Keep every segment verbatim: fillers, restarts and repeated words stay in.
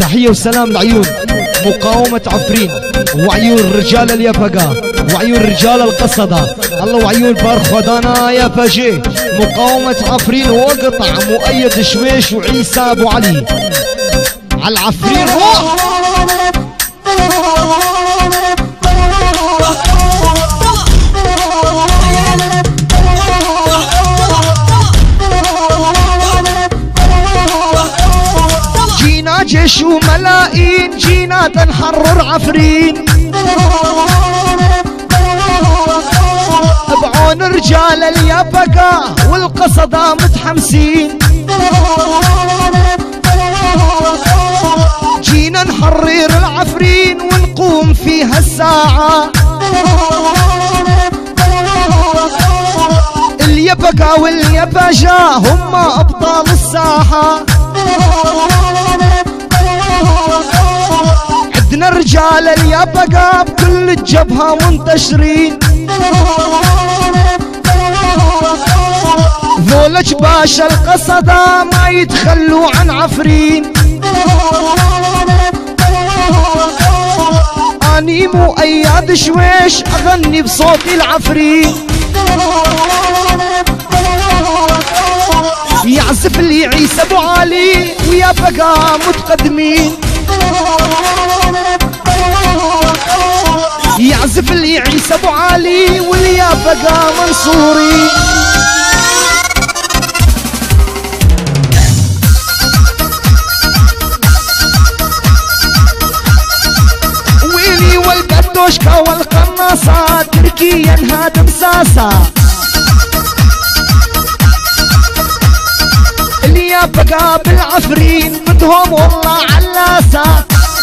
تحية وسلام لعيون مقاومة عفرين، وعيون رجال اليفقة، وعيون رجال القصدة، الله وعيون بارخدانا يا فجي. مقاومة عفرين وقطع مؤيد شويش وعيسى ابو علي. على العفرين روح. جينا جيش وملايين، جينا تنحرر عفرين، بعون رجال اليفقة والقصدة متحمسين. جينا نحرر العفرين ونقوم فيها الساعة. اليفقة واليفجة هم أبطال الساحة. عندنا رجال اليفقة بكل الجبهة منتشرين، ذولا جباش القصدة ما يتخلوا عن عفرين. اني مؤيد شويش اغني بصوتي العفرين، يعزف لي عيسى ابو علي ويفقة متقدمين. يعزف لي عيسى ابو علي واليفقة منصوري. ويلي والقدوشكا والقناصة تركيا هادم ساسة. اليفقة بالعفرين بدهم والله علاسة.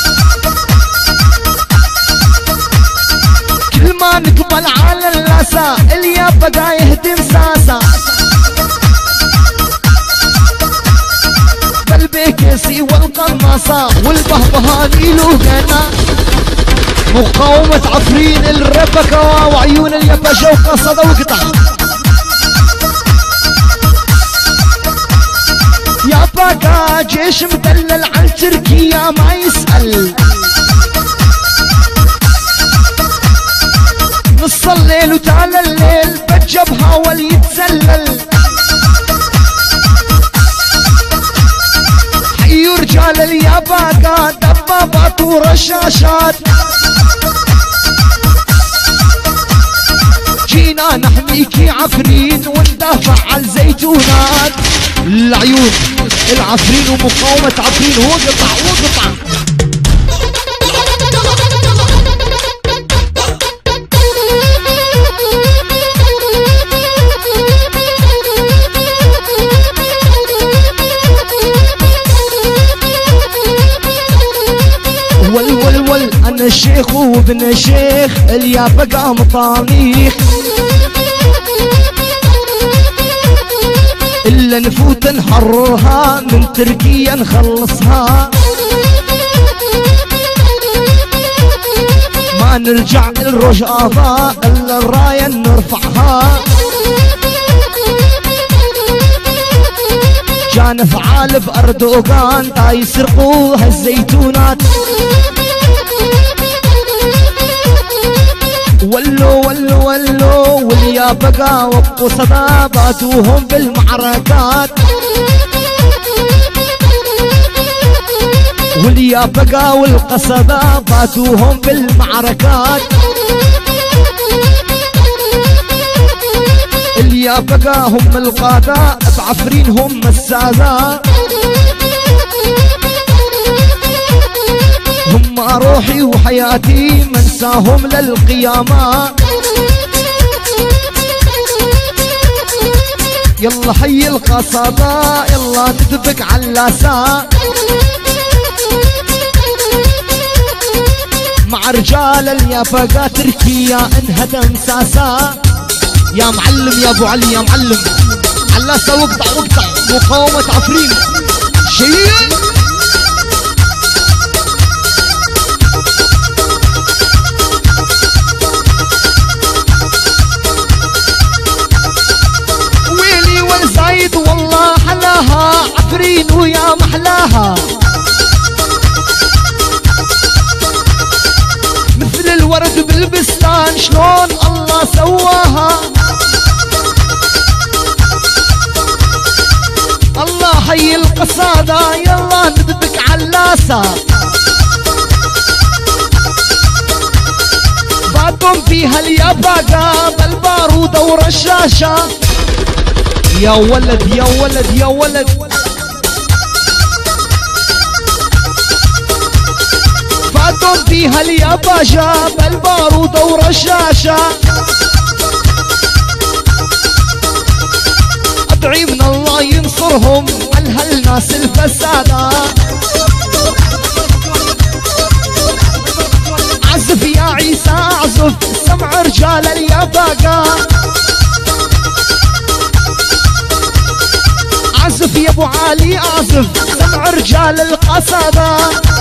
كل ما نقبل على اللاسة اليفقة يهدم ساسة. بالبيكسي والقناصة والبهبهاني له غنى. مقاومة عفرين الربكة وعيون اليفجة وقصدة وقطع. يفقة جيش مدلل عن تركيا ما يسأل. نص الليل وتعالى الليل بالجبهة وليتسلل. حيوا رجال اليفقة دبابات ورشاشات. جينا نحميكي عفرين وندافع على الزيتونات. العيون العفرين ومقاومة عفرين وقطع وقطع. ول ول ول انا الشيخ وابن الشيخ اليفقة مطانيخ. إلا نفوت نحررها من تركيا نخلصها. ما نرجع للرجاضة إلا الراية نرفعها. كان فعال بأردوغان تا يسرقوا هالزيتونات. ولو ولو ولو واليفقة والقصدة باتوهم بالمعركات. واليفقة والقصدة باتوهم بالمعركات. اليفقة هم القادة بعفرين هم السادة. هم روحي وحياتي منساهم للقيامة. يلا حي القصادة يلا ندبق علاسة. مع رجال اليفقة تركيا انهدم ساسة. يا معلم يا ابو علي يا معلم علاسة وقطع وقطع. مقاومة عفرين شيل. ويلي والزايد والله حلاها عفرين ويا محلاها. ورد بالبستان شلون الله سواها. الله حي القصادة يلا ندبك علاسة. بعدهم فيها الياباقة بالبارودة ورشاشة. يا ولد يا ولد يا ولد بعدهم فيها الياباجة بالبارودة ورشاشة. ادعي من الله ينصرهم على هالناس الفسادة. عزف يا عيسى اعزف سمع رجال الياباقة. اعزف يا ابو علي اعزف سمع رجال القصادة.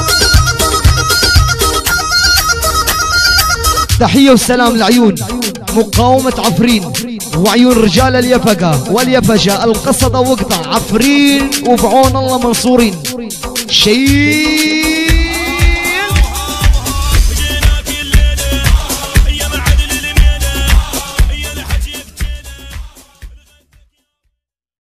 تحية وسلام لعيون مقاومة عفرين وعيون رجال اليفقة واليفجة القصدة وقطع عفرين وبعون الله منصورين. شيء